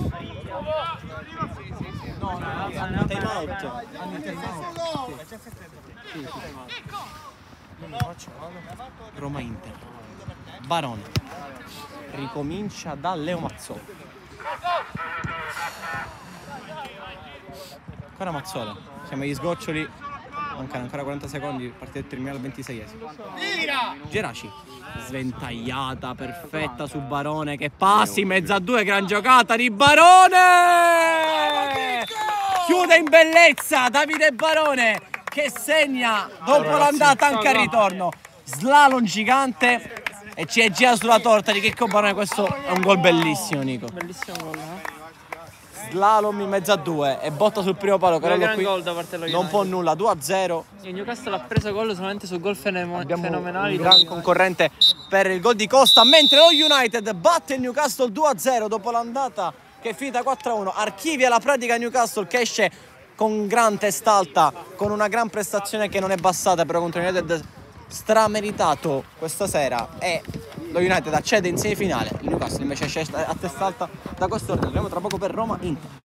No, no, hanno time out. Hanno time out. Sì, sì, sì. Roma Inter. Barone. Ricomincia da Leo Mazzola. Ancora Mazzola. Siamo agli sgoccioli. Mancano ancora quaranta secondi. Partita terminale al ventiseiesimo. Geraci. Sventagliata perfetta su Barone. Che passi in mezzo a due. Gran giocata di Barone. Chiude in bellezza Davide Barone, che segna dopo l'andata anche al ritorno. Slalom gigante. E ci è gira sulla torta di Checco Barone. Questo è un gol bellissimo, Nico. Bellissimo gol, eh? Slalom in mezzo a due e botta sul primo palo. Un gran Qui gol da parte dello non United. può nulla, due a zero. Il Newcastle ha preso gol solamente su gol fenemo- Abbiamo fenomenali. un gran concorrente per il gol di Costa, mentre lo United batte il Newcastle due a zero dopo l'andata che è finita quattro a uno. Archivia la pratica Newcastle, che esce con gran testa alta, con una gran prestazione che non è bastata però contro il United, strameritato questa sera, e lo United accede in semifinale. Il Newcastle invece esce a testa alta da questo ordine. Andiamo tra poco per Roma Inter.